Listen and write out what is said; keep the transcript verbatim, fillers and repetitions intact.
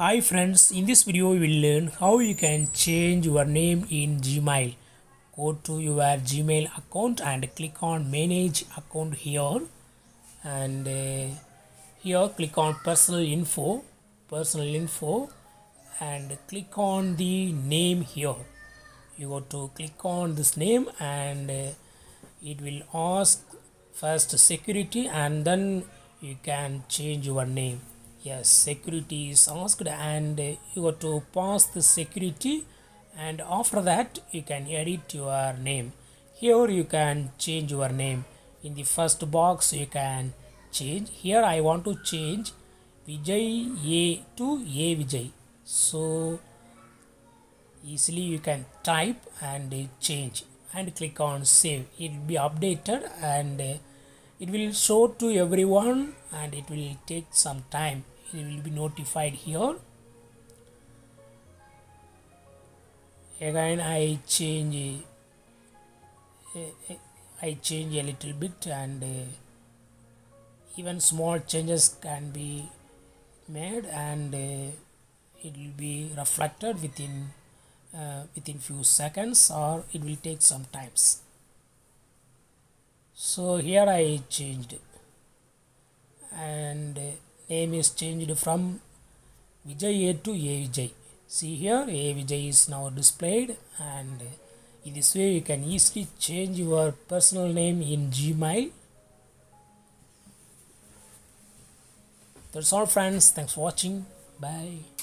Hi friends, in this video we will learn how you can change your name in Gmail. Go to your Gmail account and click on manage account here, and uh, here click on personal info personal info and click on the name here. You go to click on this name and uh, it will ask first security and then you can change your name. Yes, security is asked and uh, you got to pass the security, and after that you can edit your name. Here you can change your name. In the first box you can change. Here I want to change Vijay A to A Vijay, so easily you can type and uh, change and click on save. It will be updated and uh, it will show to everyone, and it will take some time. It will be notified here. Again I change uh, uh, I change a little bit, and uh, even small changes can be made, and uh, it will be reflected within uh, within few seconds, or it will take some times. So here I changed, and uh, name is changed from Vijay A to A Vijay. See here, A Vijay is now displayed, and uh, in this way you can easily change your personal name in Gmail. That's all friends, thanks for watching, bye.